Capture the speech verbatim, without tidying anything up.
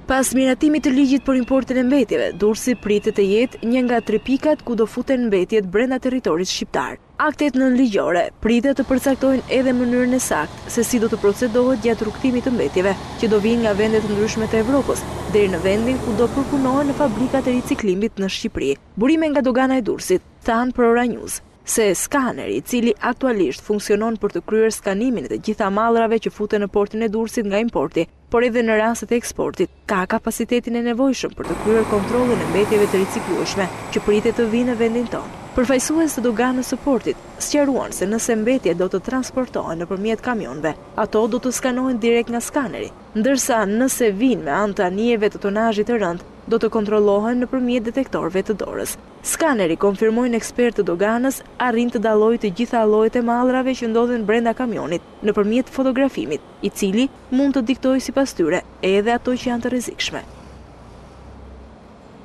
Pas miratimit të ligjit për importin e mbetjeve, Durrësi pritet të jetë një nga tre pikat ku do futen mbetjet brenda territorit shqiptar. Aktet nënligjore pritet të përcaktojnë edhe mënyrën e saktë se si do të procedohet gjatë rrugtimit të mbetjeve, që do vinë nga vende të ndryshme të Evropës, deri në vendin ku do përpunohen në fabrikat e riciklimit në Shqipëri. Burime nga dogana e Durrësit, thanë Prora News, se skaneri, i cili aktualisht funksionon për të kryer skanimin e të gjitha mallrave që futen në portin e Durrësit nga importi, por edhe në rastet e eksportit, ka kapacitetin e nevojshëm për të kryer kontrollin e mbetjeve të riciklueshme që pritet të vinë në vendin tonë. Përfaqësues të doganës së portit sqaruan se nëse mbetjet do të transportohen nëpërmjet kamionëve, ato do të skanohen direkt nga skaneri, ndërsa nëse vinë me anë të anijeve të tonazhit të rënd, do të kontrollohen nëpërmjet detektorëve të dorës. Skaneri, konfirmojnë ekspertë të doganës, arrin të dallojë të gjitha llojet e mallrave që ndodhen brenda kamionit nëpërmjet fotografimit, i cili mund të diktojë sipas tyre edhe ato që janë të rrezikshme.